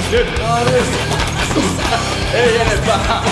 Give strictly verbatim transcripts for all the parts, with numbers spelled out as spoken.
Nyt! No nyt! Ei enempää!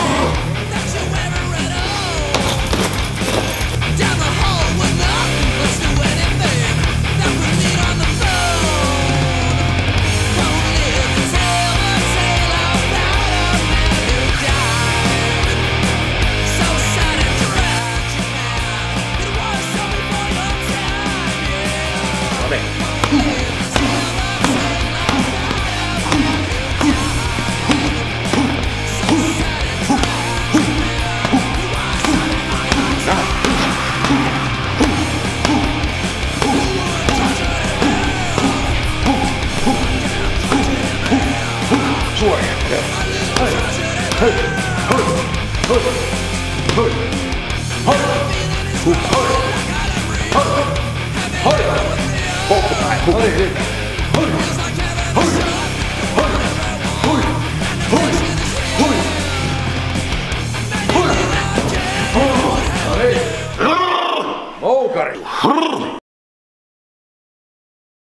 Suoria. Hei, hei, hei, hei, hei, hei, hei, hei, hei, hei, hei, hei, hei, hei,